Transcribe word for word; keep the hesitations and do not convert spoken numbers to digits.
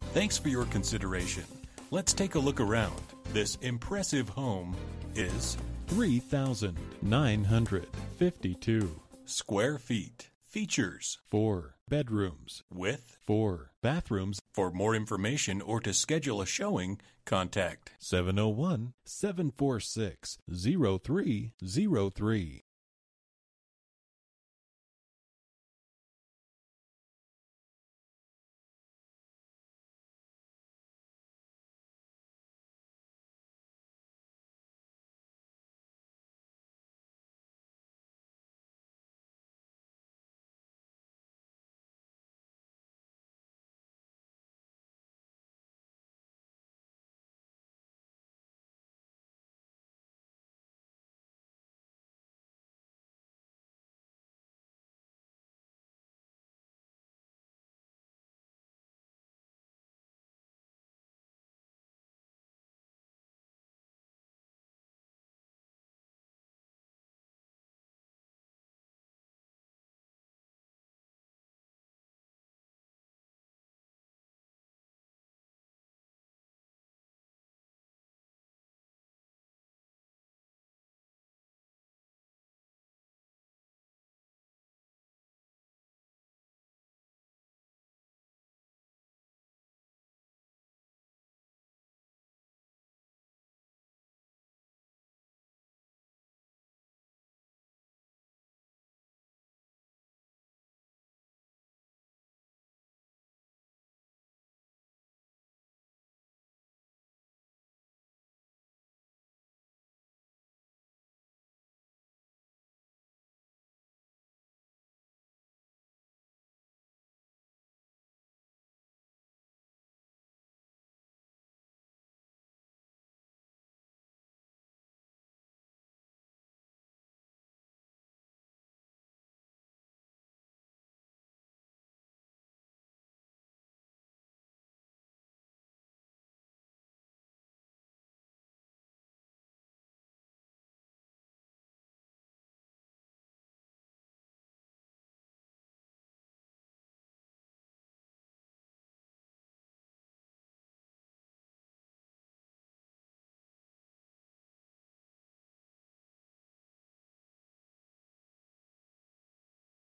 Thanks for your consideration. Let's take a look around. This impressive home is three thousand nine hundred fifty-two square feet. Features: four bedrooms with four bathrooms. For more information or to schedule a showing, contact seven oh one, seven four six, oh three oh three.